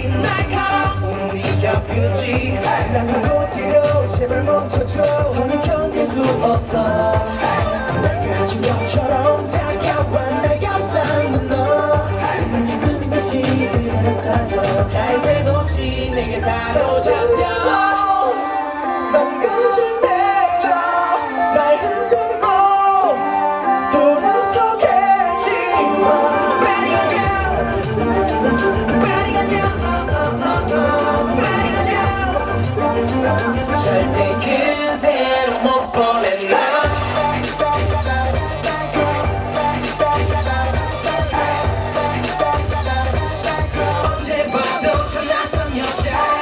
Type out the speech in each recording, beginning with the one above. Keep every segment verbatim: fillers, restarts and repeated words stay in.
긴 날카로운 네가 끝이 난 그곳으로 제발 멈춰줘 더는 견딜 수 없어 내가 가진 것처럼 다가와 날 감싸는 너 마치 꿈인 듯이 그대로 사라져 할 새도 없이 내게 사로잡혀 망가진 내가 날 흔들고 돌아서겠지만 Betting on you Betting on you Betting on you 절대 그대로 못 보낸다 언제 봐도 저 낯선 여자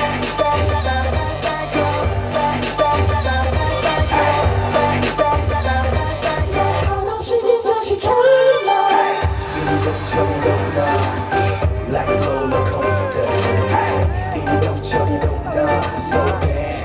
한없이 긴장시켜는 날 이리저리 돈다 Like a roller coaster 이리저리 돈다 So bad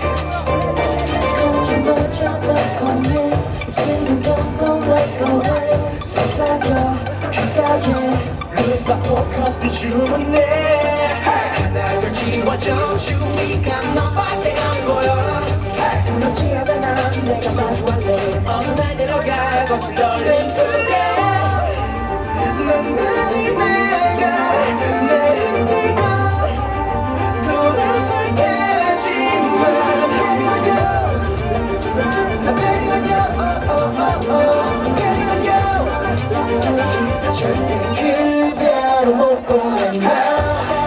거짓말처럼 걷네 입술은 걷고 like away 속삭여 귓가에 Lose my focus 네 주문에 하나 둘 지워져 주위가 너밖에 안 보여 두렵지 않아 난 내가 마주할래 어느 날 데려가 거친 떨림 속에 망가진 내가 날 흔들고 돌아설겠지만 Betting on you Betting on you oh, oh, oh, oh. Betting on you 절대 그대로 못 보낸다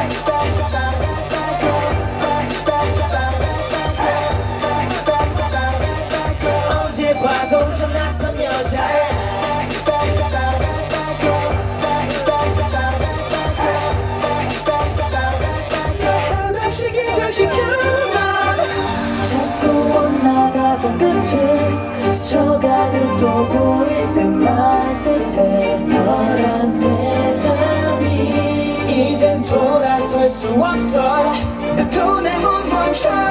언제 봐도 저 낯선 여자 한없이 긴장시켜는 날 자꾸 엇나가서 끝을 스쳐가듯 또 보일 듯 말 듯해 너란 대답이 이젠 돌아설 수 없어 나도 내 못 멈춰